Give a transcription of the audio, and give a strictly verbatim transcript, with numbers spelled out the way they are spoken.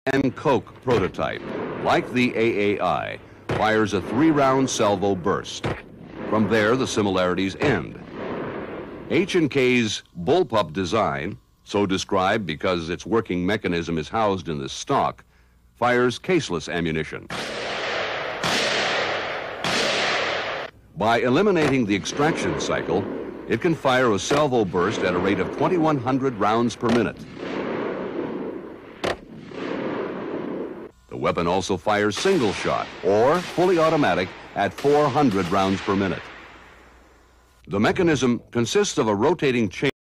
and Coke prototype, like the A A I, fires a three-round salvo burst. From there, the similarities end. H and K's bullpup design, so described because its working mechanism is housed in the stock, fires caseless ammunition. By eliminating the extraction cycle, it can fire a salvo burst at a rate of twenty-one hundred rounds per minute. The weapon also fires single shot or fully automatic at four hundred rounds per minute. The mechanism consists of a rotating chain